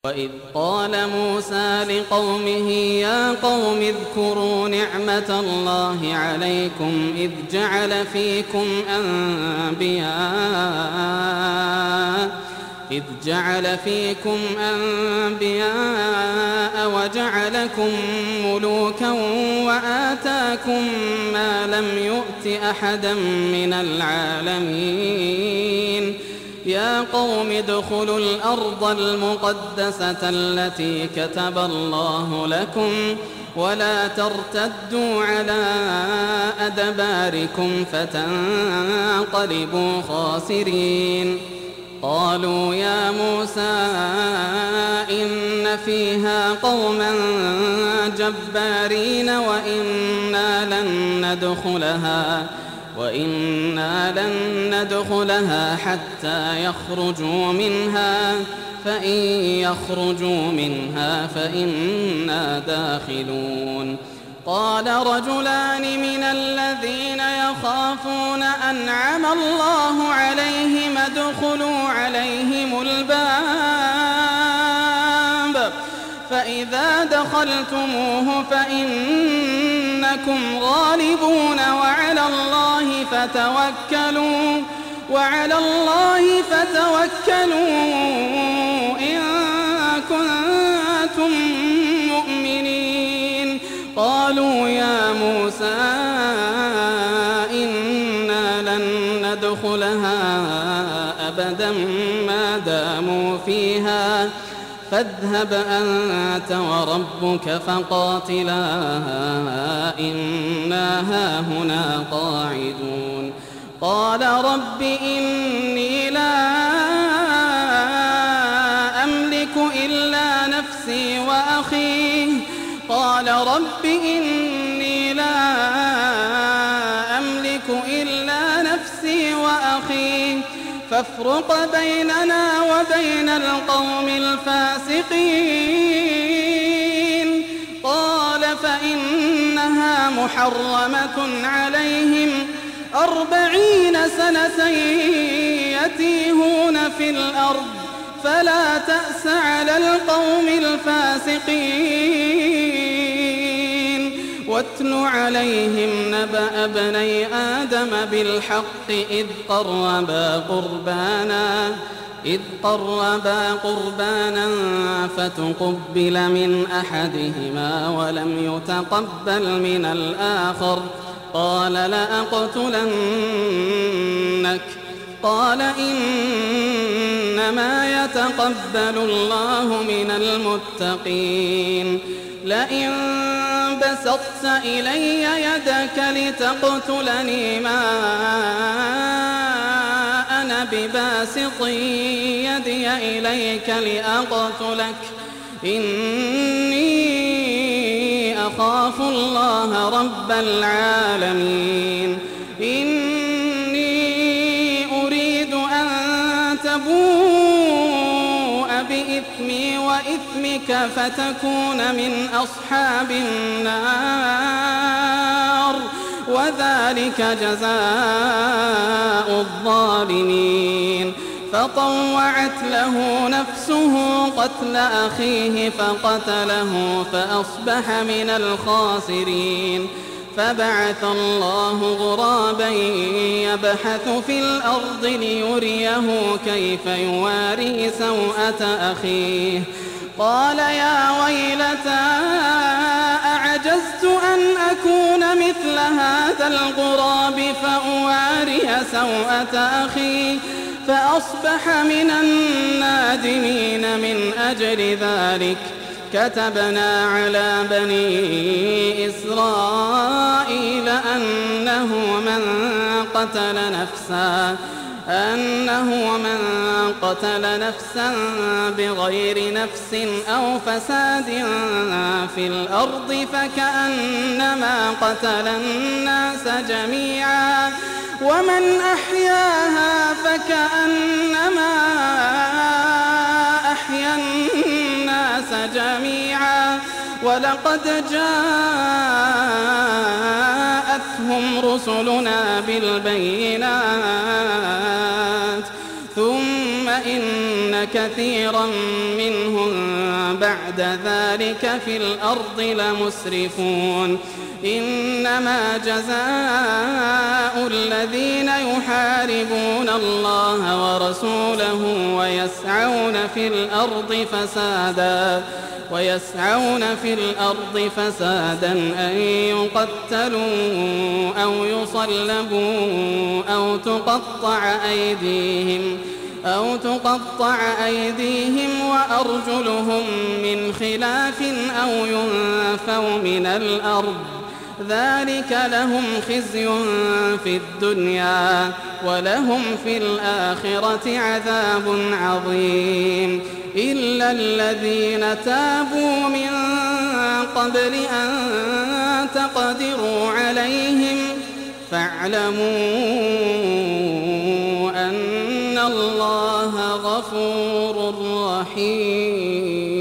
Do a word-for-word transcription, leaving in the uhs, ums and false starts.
وإذ قال موسى لقومه يا قوم اذكروا نعمة الله عليكم إذ جعل فيكم أنبياء إذ جعل فيكم أنبياء وجعلكم ملوكا وآتاكم ما لم يؤت أحدا من العالمين يا قوم ادخلوا الأرض المقدسة التي كتب الله لكم ولا ترتدوا على أدباركم فتنقلبوا خاسرين قالوا يا موسى إن فيها قوما جبارين وإنا لن ندخلها وإنا لن ندخلها حتى يخرجوا منها فإن يخرجوا منها فإنا داخلون قال رجلان من الذين يخافون أنعم الله عليهم ادخلوا عليهم الباب فإذا دخلتموه فإنكم غالبون وعلى الله فتوكلوا وعلى الله فتوكلوا إن كنتم مؤمنين قالوا يا موسى إنا لن ندخلها أبدا ما داموا فيها فاذهب أنت وربك فقاتلا إنا هاهنا قاعدون قال رب إني لا أملك إلا نفسي وأخي قال رب إني لا أملك إلا نفسي وأخي فافرق بيننا وبين القوم الفاسقين قال فإنها محرمة عليهم أربعين سنة يتيهون في الأرض فلا تأس على القوم الفاسقين واتل عليهم نبأ ابني آدم بالحق إذ قربا قربانا إذ قربا قربانا فتقبل من أحدهما ولم يتقبل من الآخر قال لأقتلنك قال إنما يتقبل الله من المتقين لئن بسطت إلي يدك لتقتلني ما أنا بباسط يدي إليك لأقتلك إني أخاف الله رب العالمين إني أريد أن تبوء بإثمي وإثمك فتكون من أصحاب النار وذلك جزاء الظالمين فطوعت له نفسه قتل أخيه فقتله فأصبح من الخاسرين فبعث الله غرابا يبحث في الأرض ليريه كيف يواري سوءة أخيه قال يا ويلتى أعجزت أن أكون مثل هذا الغراب فأواري سوءة أخي فأصبح من النادمين من أجل ذلك كتبنا على بني إسرائيل أنه من قتل نفسا أنه من قتل نفسا بغير نفس أو فساد في الأرض فكأنما قتل الناس جميعا ومن أحياها فكأنما أحيا الناس جميعا ولقد جاءتهم رسلنا بالبينات ثم إن كثيرا منهم بعد ذلك في الأرض لمسرفون إنما جزاء الذين يحاربون الله ورسوله ويسعون في الأرض فسادا ويسعون في الأرض فسادا أن يقتلوا أو يصلبوا أو تقطع أيديهم أو تقطع أيديهم وأرجلهم من خلاف أو ينفوا من الأرض ذلك لهم خزي في الدنيا ولهم في الآخرة عذاب عظيم إلا الذين تابوا من قبل أن تقدروا عليهم فاعلموا أن الله غفور رحيم.